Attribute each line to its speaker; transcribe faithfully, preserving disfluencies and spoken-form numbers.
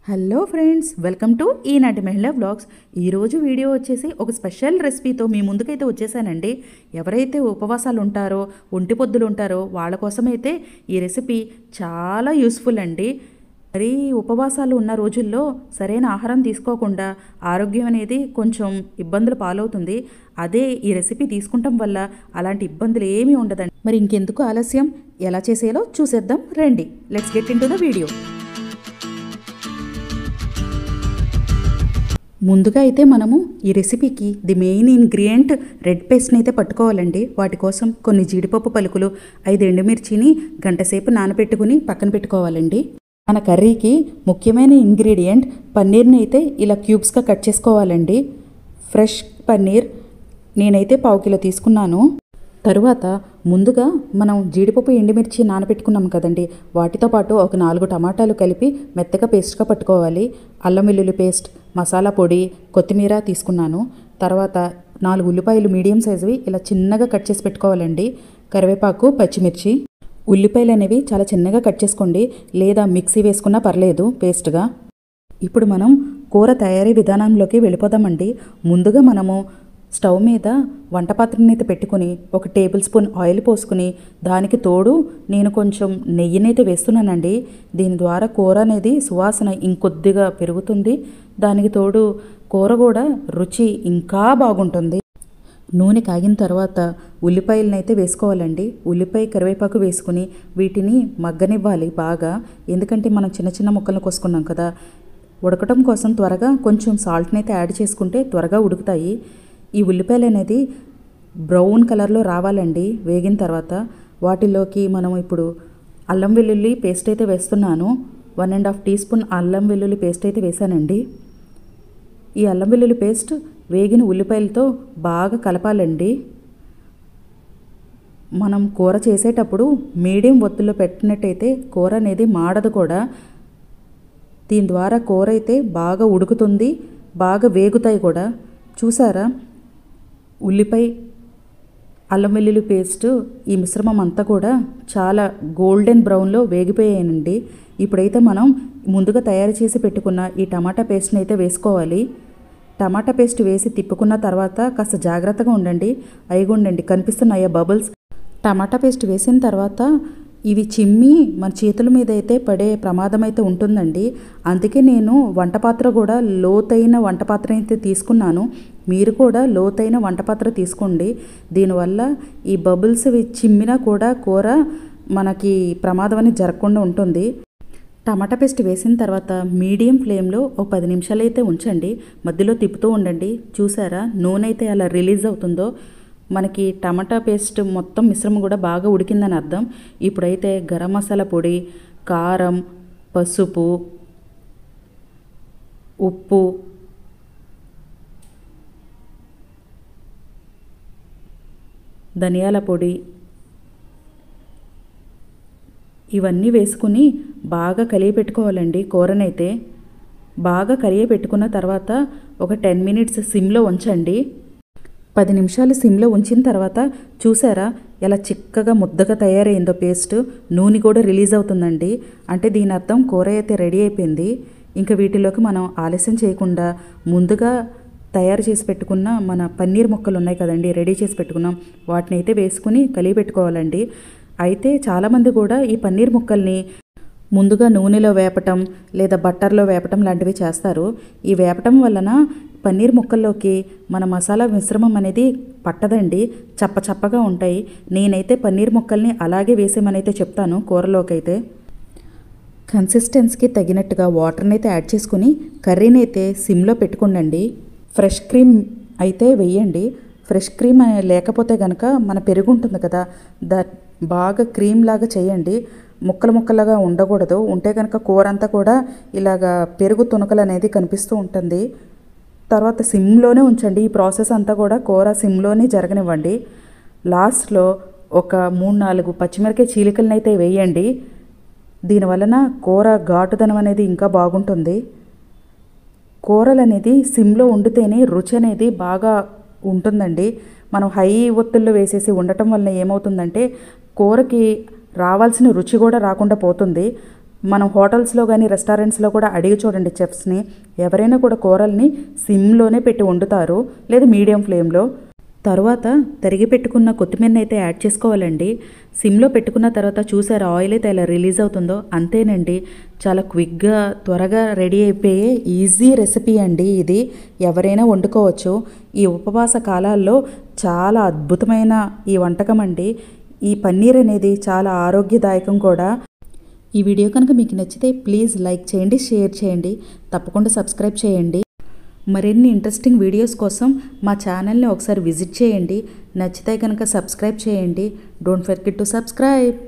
Speaker 1: Hello friends, welcome to ఈనాటి మహిళా vlogs. ఈరోజు వీడియో వచ్చేసి ఒక స్పెషల్ రెసిపీతో మీ ముందుకైతే వచ్చేసానండి. ఎవరైతే ఉపవాసాలు ఉంటారో, ఒంటి పొద్దులు ఉంటారో వాళ్ళ కోసమైతే ఈ రెసిపీ చాలా యూస్ఫుల్ అండి. మరి ఉపవాసాలు ఉన్న రోజుల్లో సరైన ఆహారం తీసుకోకుండా ఆరోగ్యం అనేది కొంచెం ఇబ్బందులు పాలవుతుంది. అదే ఈ రెసిపీ తీసుకుంటాం వల్ల అలాంటి ఇబ్బందులు ఏమీ ఉండదండి. మరి ఇంకెందుకు ఆలస్యం, ఎలా చేసేయాలో చూసేద్దాం రండి. Let's get into the video. ముందుగా అయితే మనము ఈ రెసిపీకి ది మెయిన్ ఇంగ్రీడియంట్ రెడ్ పేస్ట్ని అయితే పట్టుకోవాలండి. వాటి కోసం కొన్ని జీడిపప్పు పలుకులు, ఐదు ఎండుమిర్చిని గంటసేపు నానబెట్టుకుని పక్కన పెట్టుకోవాలండి. మన కర్రీకి ముఖ్యమైన ఇంగ్రీడియంట్ పన్నీర్ని అయితే ఇలా క్యూబ్స్గా కట్ చేసుకోవాలండి. ఫ్రెష్ పన్నీర్ నేనైతే పావు కిలో తీసుకున్నాను. తరువాత ముందుగా మనం జీడిపప్పు ఎండుమిర్చి నానబెట్టుకున్నాం కదండి, వాటితో పాటు ఒక నాలుగు టమాటాలు కలిపి మెత్తగా పేస్ట్గా పట్టుకోవాలి. అల్లం వెల్లుల్లి పేస్ట్, మసాలా పొడి, కొత్తిమీర తీసుకున్నాను. తర్వాత నాలుగు ఉల్లిపాయలు మీడియం సైజువి ఇలా చిన్నగా కట్ చేసి పెట్టుకోవాలండి. కరివేపాకు, పచ్చిమిర్చి. ఉల్లిపాయలు అనేవి చాలా చిన్నగా కట్ చేసుకోండి, లేదా మిక్సీ వేసుకున్నా పర్లేదు పేస్ట్గా. ఇప్పుడు మనం కూర తయారీ విధానంలోకి వెళ్ళిపోదామండి. ముందుగా మనము స్టవ్ మీద వంట పాత్రని అయితే పెట్టుకుని ఒక టేబుల్ స్పూన్ ఆయిల్ పోసుకుని దానికి తోడు నేను కొంచెం నెయ్యినైతే వేస్తున్నానండి. దీని ద్వారా కూర అనేది సువాసన ఇంకొద్దిగా పెరుగుతుంది. దానికి తోడు కూర కూడా రుచి ఇంకా బాగుంటుంది. నూనె కాగిన తర్వాత ఉల్లిపాయలను అయితే వేసుకోవాలండి. ఉల్లిపాయ, కరివేపాకు వేసుకుని వీటిని మగ్గనివ్వాలి బాగా. ఎందుకంటే మనం చిన్న చిన్న ముక్కలను కోసుకున్నాం కదా, ఉడకటం కోసం త్వరగా కొంచెం సాల్ట్ని అయితే యాడ్ చేసుకుంటే త్వరగా ఉడుకుతాయి. ఈ ఉల్లిపాయలు అనేది బ్రౌన్ కలర్లో రావాలండి. వేగిన తర్వాత వాటిలోకి మనం ఇప్పుడు అల్లం వెల్లుల్లి పేస్ట్ అయితే వేస్తున్నాను. One and half teaspoon అల్లం వెల్లుల్లి పేస్ట్ అయితే వేసానండి. ఈ అల్లం వెల్లుల్లి పేస్ట్ వేగిన ఉల్లిపాయలతో బాగా కలపాలండి. మనం కూర చేసేటప్పుడు మీడియం ఒత్తుల్లో పెట్టినట్టయితే కూర అనేది మాడదు కూడా. దీని ద్వారా కూర అయితే బాగా ఉడుకుతుంది, బాగా వేగుతాయి కూడా. చూసారా, ఉల్లిపాయ, అల్లం వెల్లుల్లి పేస్ట్ ఈ మిశ్రమం అంతా కూడా చాలా గోల్డెన్ బ్రౌన్లో వేగిపోయాయండి. ఇప్పుడైతే మనం ముందుగా తయారు చేసి పెట్టుకున్న ఈ టమాటా పేస్ట్ని అయితే వేసుకోవాలి. టమాటా పేస్ట్ వేసి తిప్పుకున్న తర్వాత కాస్త జాగ్రత్తగా ఉండండి. అయిగా ఉండండి, కనిపిస్తున్నాయా బబుల్స్. టమాటా పేస్ట్ వేసిన తర్వాత ఇవి చిమ్మి మన చేతుల మీద అయితే పడే ప్రమాదం అయితే ఉంటుందండి. అందుకే నేను వంట పాత్ర కూడా లోతైన వంట పాత్ర అయితే తీసుకున్నాను. మీరు కూడా లోతైన వంట పాత్ర తీసుకోండి. దీనివల్ల ఈ బబుల్స్ చిమ్మినా కూడా కూర మనకి ప్రమాదం అనేది జరగకుండా ఉంటుంది. టమాటా పేస్ట్ వేసిన తర్వాత మీడియం ఫ్లేమ్లో ఒక పది నిమిషాలు అయితే ఉంచండి. మధ్యలో తిప్పుతూ ఉండండి. చూసారా నూనె అయితే అలా రిలీజ్ అవుతుందో, మనకి టమాటా పేస్ట్ మొత్తం మిశ్రమం కూడా బాగా ఉడికిందని అర్థం. ఇప్పుడైతే గరం మసాలా పొడి, కారం, పసుపు, ఉప్పు, ధనియాల పొడి ఇవన్నీ వేసుకుని బాగా కలిగి పెట్టుకోవాలండి. కూరనైతే బాగా కలిగి పెట్టుకున్న తర్వాత ఒక టెన్ మినిట్స్ సిమ్లో ఉంచండి. పది నిమిషాలు సిమ్లో ఉంచిన తర్వాత చూసారా ఎలా చిక్కగా ముద్దగా తయారైందో పేస్ట్. నూనె కూడా రిలీజ్ అవుతుందండి. అంటే దీని అర్థం కూర అయితే రెడీ అయిపోయింది. ఇంకా వీటిలోకి మనం ఆలస్యం చేయకుండా ముందుగా తయారు చేసి పెట్టుకున్న మన పన్నీర్ ముక్కలు ఉన్నాయి కదండి, రెడీ చేసి పెట్టుకున్నాం, వాటిని అయితే వేసుకుని కలిగి పెట్టుకోవాలండి. అయితే చాలామంది కూడా ఈ పన్నీర్ ముక్కల్ని ముందుగా నూనెలో వేపటం లేదా బట్టర్లో వేపటం లాంటివి చేస్తారు. ఈ వేపటం వలన పన్నీర్ ముక్కల్లోకి మన మసాలా మిశ్రమం అనేది పట్టదండి, చప్ప చప్పగా ఉంటాయి. నేనైతే పన్నీర్ ముక్కల్ని అలాగే వేసేమని అయితే చెప్తాను. కూరలోకి అయితే కన్సిస్టెన్సీకి తగినట్టుగా వాటర్ని అయితే యాడ్ చేసుకుని కర్రీని అయితే సిమ్లో పెట్టుకోండి. ఫ్రెష్ క్రీమ్ అయితే వేయండి. ఫ్రెష్ క్రీమ్ లేకపోతే కనుక మన పెరుగు ఉంటుంది కదా, దా బాగా క్రీమ్ లాగా చేయండి. ముక్కలు ముక్కలుగా ఉండకూడదు. ఉంటే కనుక కూర అంతా కూడా ఇలాగా పెరుగు తునకలు అనేది కనిపిస్తూ ఉంటుంది. తర్వాత సిమ్లోనే ఉంచండి. ఈ ప్రాసెస్ అంతా కూడా కూర సిమ్లోనే జరగనివ్వండి. లాస్ట్లో ఒక మూడు నాలుగు పచ్చిమిరకాయ చీలికలను అయితే వేయండి. దీనివలన కూర ఘాటుదనం అనేది ఇంకా బాగుంటుంది. కూరలు అనేది సిమ్లో వండితేనే రుచి అనేది బాగా ఉంటుందండి. మనం హై ఒత్తుల్లో వేసేసి ఉండటం వల్ల ఏమవుతుందంటే కూరకి రావాల్సిన రుచి కూడా రాకుండా పోతుంది. మనం హోటల్స్లో కానీ రెస్టారెంట్స్లో కూడా అడిగి చూడండి చెఫ్స్ని, ఎవరైనా కూడా కూరల్ని సిమ్లోనే పెట్టి వండుతారు, లేదా మీడియం ఫ్లేమ్లో. తర్వాత తరిగి పెట్టుకున్న కొత్తిమీరని అయితే యాడ్ చేసుకోవాలండి. సిమ్లో పెట్టుకున్న తర్వాత చూసారా ఆయిల్ అయితే ఎలా రిలీజ్ అవుతుందో, అంతేనండి. చాలా క్విక్గా త్వరగా రెడీ అయిపోయే ఈజీ రెసిపీ అండి ఇది. ఎవరైనా వండుకోవచ్చు. ఈ ఉపవాస కాలాల్లో చాలా అద్భుతమైన ఈ వంటకం అండి. ఈ పన్నీర్ అనేది చాలా ఆరోగ్యదాయకం కూడా. ఈ వీడియో కనుక మీకు నచ్చితే ప్లీజ్ లైక్ చేయండి, షేర్ చేయండి, తప్పకుండా సబ్స్క్రైబ్ చేయండి. మరిన్ని ఇంట్రెస్టింగ్ వీడియోస్ కోసం మా ఛానల్ని ఒకసారి విజిట్ చేయండి. నచ్చితే కనుక సబ్స్క్రైబ్ చేయండి. Don't forget to subscribe.